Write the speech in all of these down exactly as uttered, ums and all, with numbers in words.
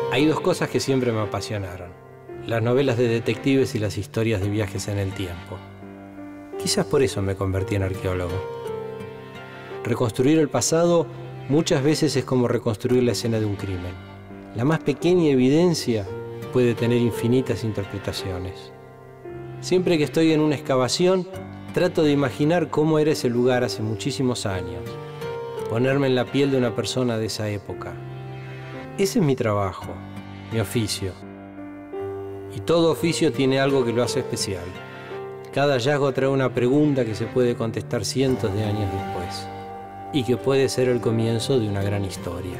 Hay dos cosas que siempre me apasionaron: las novelas de detectives y las historias de viajes en el tiempo. Quizás por eso me convertí en arqueólogo. Reconstruir el pasado muchas veces es como reconstruir la escena de un crimen. La más pequeña evidencia puede tener infinitas interpretaciones. Siempre que estoy en una excavación, trato de imaginar cómo era ese lugar hace muchísimos años, ponerme en la piel de una persona de esa época. Ese es mi trabajo, mi oficio. Y todo oficio tiene algo que lo hace especial. Cada hallazgo trae una pregunta que se puede contestar cientos de años después y que puede ser el comienzo de una gran historia.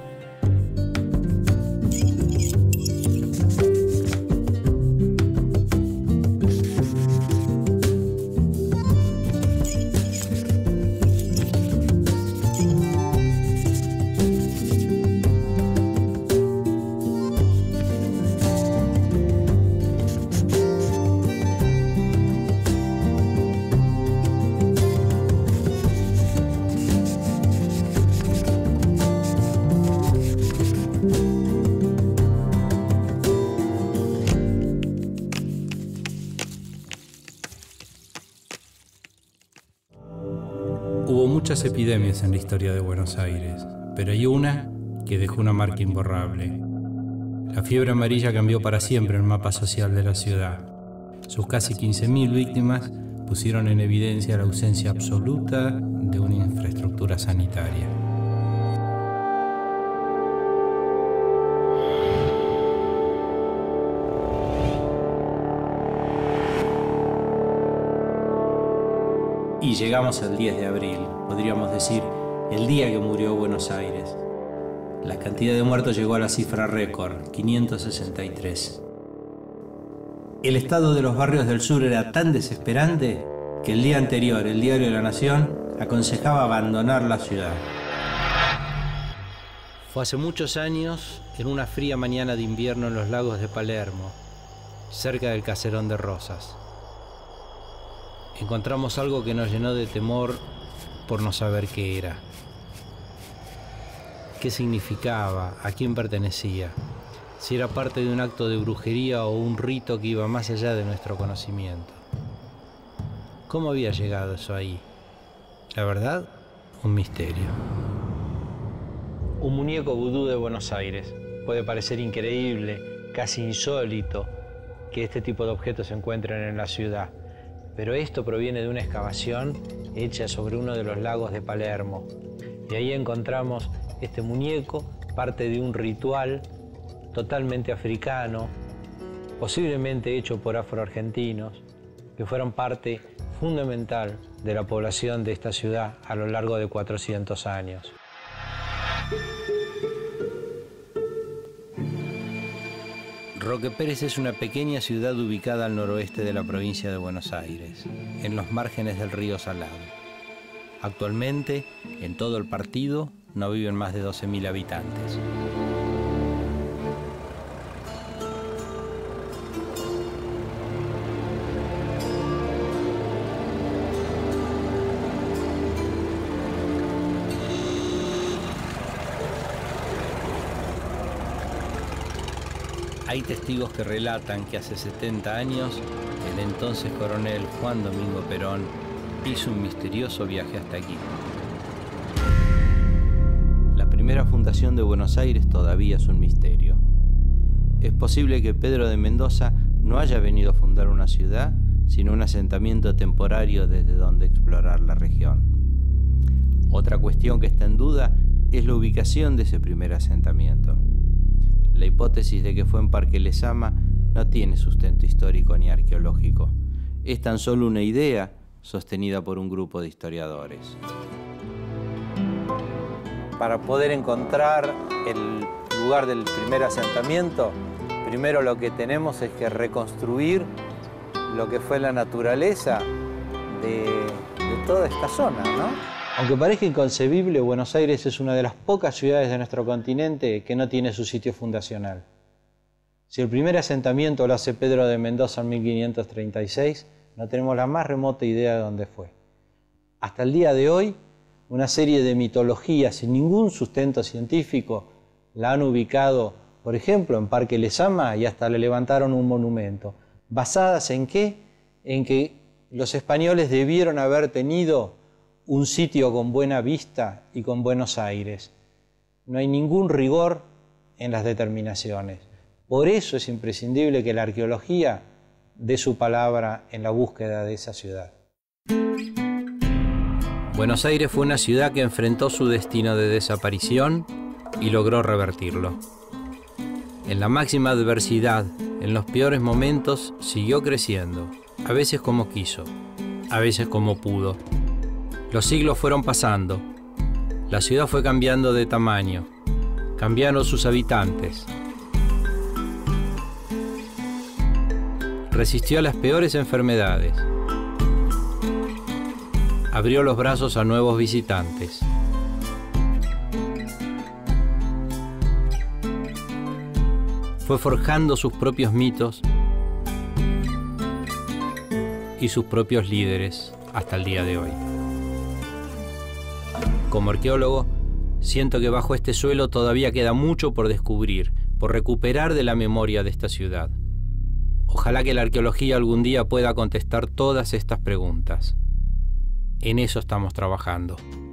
Hubo muchas epidemias en la historia de Buenos Aires, pero hay una que dejó una marca imborrable. La fiebre amarilla cambió para siempre el mapa social de la ciudad. Sus casi quince mil víctimas pusieron en evidencia la ausencia absoluta de una infraestructura sanitaria. Y llegamos al diez de abril, podríamos decir, el día que murió Buenos Aires. La cantidad de muertos llegó a la cifra récord, quinientos sesenta y tres. El estado de los barrios del sur era tan desesperante que el día anterior el diario La Nación aconsejaba abandonar la ciudad. Fue hace muchos años, en una fría mañana de invierno en los lagos de Palermo, cerca del caserón de Rosas. Encontramos algo que nos llenó de temor por no saber qué era. ¿Qué significaba? ¿A quién pertenecía? Si era parte de un acto de brujería o un rito que iba más allá de nuestro conocimiento. ¿Cómo había llegado eso ahí? La verdad, un misterio. Un muñeco vudú de Buenos Aires. Puede parecer increíble, casi insólito, que este tipo de objetos se encuentren en la ciudad. Pero esto proviene de una excavación hecha sobre uno de los lagos de Palermo. Y ahí encontramos este muñeco, parte de un ritual totalmente africano, posiblemente hecho por afroargentinos, que fueron parte fundamental de la población de esta ciudad a lo largo de cuatrocientos años. Roque Pérez es una pequeña ciudad ubicada al noroeste de la provincia de Buenos Aires, en los márgenes del río Salado. Actualmente, en todo el partido, no viven más de doce mil habitantes. Hay testigos que relatan que hace setenta años el entonces coronel Juan Domingo Perón hizo un misterioso viaje hasta aquí. La primera fundación de Buenos Aires todavía es un misterio. Es posible que Pedro de Mendoza no haya venido a fundar una ciudad, sino un asentamiento temporario desde donde explorar la región. Otra cuestión que está en duda es la ubicación de ese primer asentamiento. La hipótesis de que fue en Parque Lezama no tiene sustento histórico ni arqueológico. Es tan solo una idea sostenida por un grupo de historiadores. Para poder encontrar el lugar del primer asentamiento, primero lo que tenemos es que reconstruir lo que fue la naturaleza de, de toda esta zona, ¿no? Aunque parezca inconcebible, Buenos Aires es una de las pocas ciudades de nuestro continente que no tiene su sitio fundacional. Si el primer asentamiento lo hace Pedro de Mendoza en mil quinientos treinta y seis, no tenemos la más remota idea de dónde fue. Hasta el día de hoy, una serie de mitologías sin ningún sustento científico la han ubicado por ejemplo, en Parque Lezama, y hasta le levantaron un monumento. ¿Basadas en qué? En que los españoles debieron haber tenido un sitio con buena vista y con buenos aires. No hay ningún rigor en las determinaciones. Por eso es imprescindible que la arqueología dé su palabra en la búsqueda de esa ciudad. Buenos Aires fue una ciudad que enfrentó su destino de desaparición y logró revertirlo. En la máxima adversidad, en los peores momentos, siguió creciendo, a veces como quiso, a veces como pudo. Los siglos fueron pasando, la ciudad fue cambiando de tamaño, cambiaron sus habitantes. Resistió a las peores enfermedades. Abrió los brazos a nuevos visitantes. Fue forjando sus propios mitos y sus propios líderes hasta el día de hoy. Como arqueólogo, siento que bajo este suelo todavía queda mucho por descubrir, por recuperar de la memoria de esta ciudad. Ojalá que la arqueología algún día pueda contestar todas estas preguntas. En eso estamos trabajando.